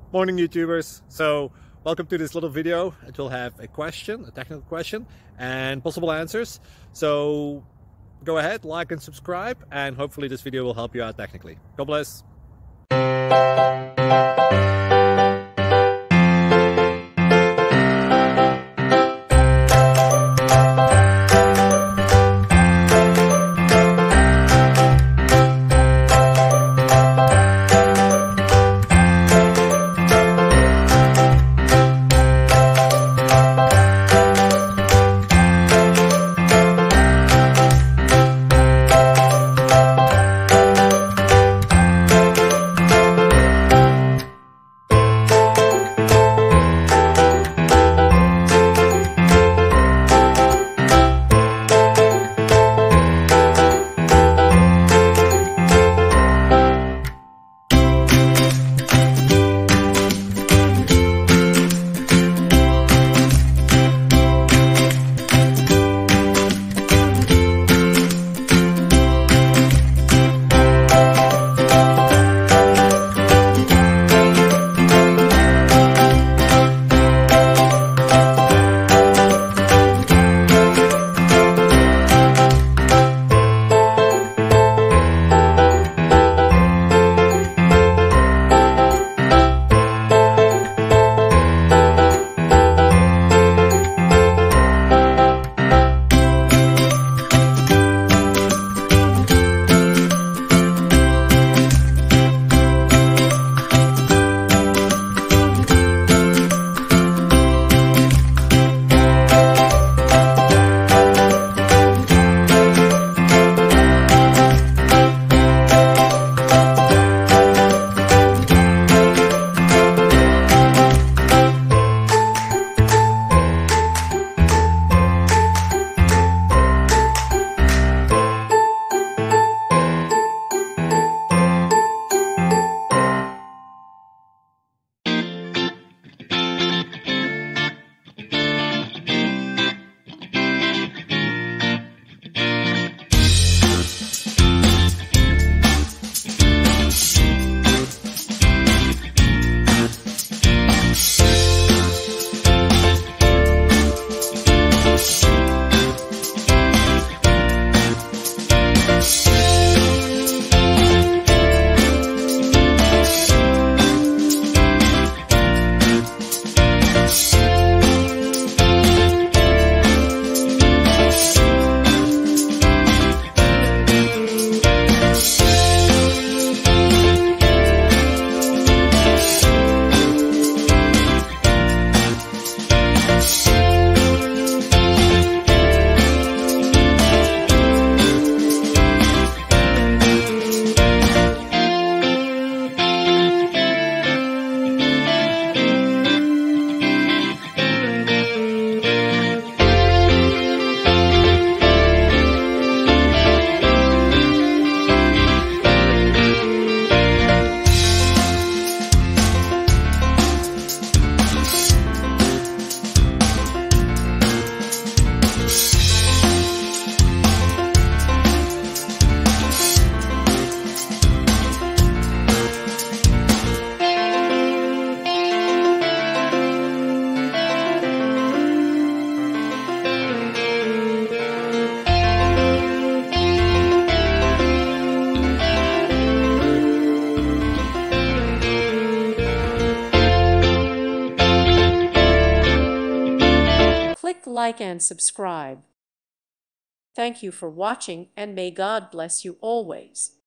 Morning YouTubers. So welcome to this little video. It will have a question, a technical question, and possible answers. So go ahead, like and subscribe, and hopefully this video will help you out technically. God bless. Click like and subscribe. Thank you for watching, and may God bless you always.